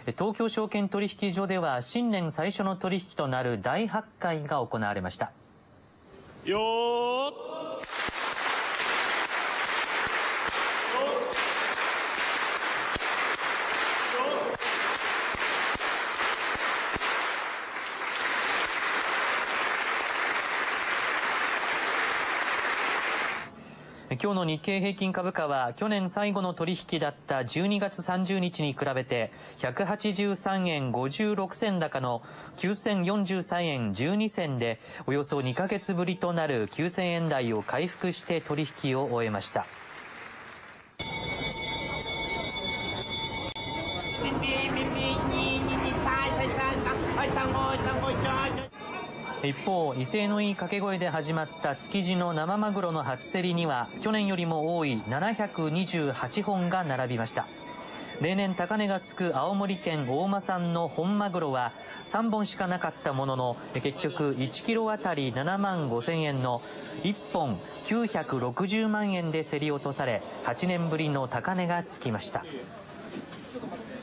東京証券取引所では新年最初の取引となる大発会が行われました。 よー今日の日経平均株価は去年最後の取引だった12月30日に比べて183円56銭高の9043円12銭でおよそ2ヶ月ぶりとなる9000円台を回復して取引を終えました。一方、威勢のいい掛け声で始まった築地の生マグロの初競りには去年よりも多い728本が並びました。例年高値がつく青森県大間産の本マグロは3本しかなかったものの、結局1キロあたり7万5000円の1本960万円で競り落とされ、8年ぶりの高値がつきました。